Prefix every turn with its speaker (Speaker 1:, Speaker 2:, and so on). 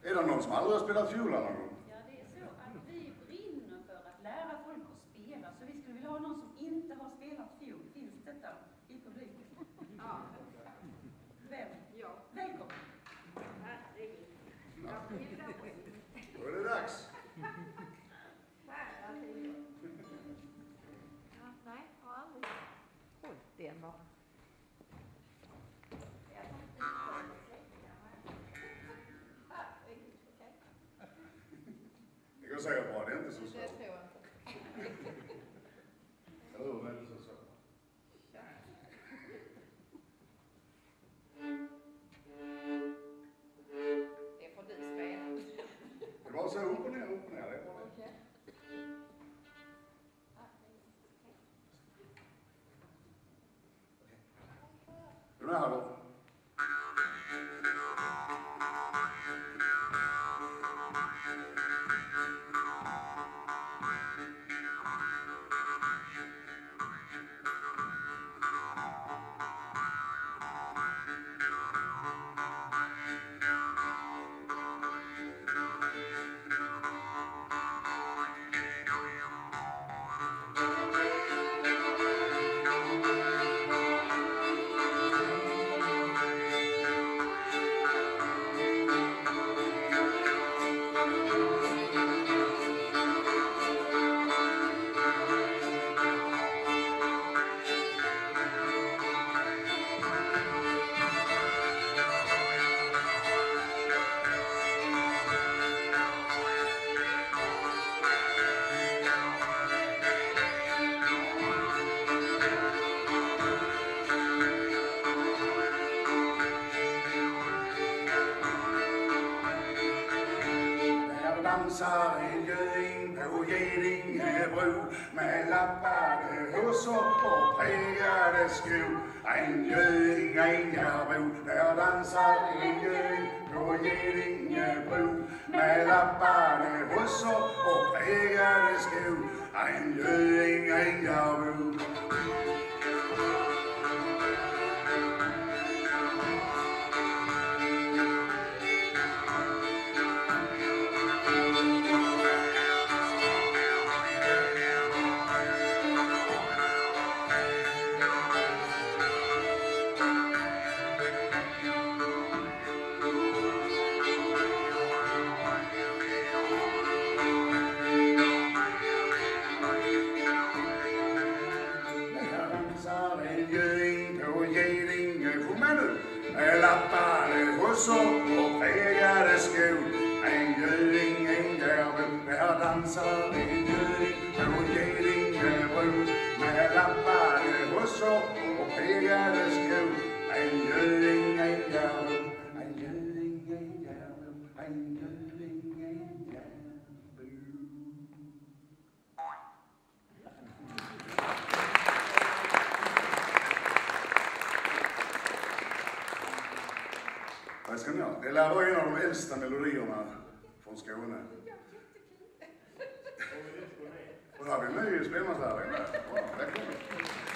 Speaker 1: Är det någon som aldrig har spelat fiola någon gång?
Speaker 2: Ja, det är så att vi brinner för att lära folk att spela. Så vi skulle vilja ha någon som inte har spelat fiol. Finns detta i publiken?
Speaker 3: Ja.
Speaker 2: Vem?
Speaker 3: Ja.
Speaker 2: Välkommen.
Speaker 3: Herregud.
Speaker 1: Då är det dags.
Speaker 3: Nej, har aldrig hållit den bara.
Speaker 1: Det går säkert bra, det är inte så svårt.
Speaker 3: Det tror jag inte.
Speaker 1: Eller hur? Det är inte så svårt.
Speaker 3: Det får du spela.
Speaker 1: Det var så upp och ner, det är bra.
Speaker 3: Okej.
Speaker 1: Är du med här då? Dansar en göing på Gedingebro med lappade hossor och prägade skor. En göing, en järbo, där dansar en göing på Gedingebro med lappade hossor och prägade skor. En göing, en järbo. Lappade hossor och prägade skor. En göing, en järbo, där dansar en göing på Gedingebro med lappade hossor och prägade skor. En göing, en järbo, en göing, en järbo, en göing, en järbo. Vad ska ni göra? Det lär vara en av de äldsta melodierna från Skåne. Och där vill ni spela så här. Välkommen.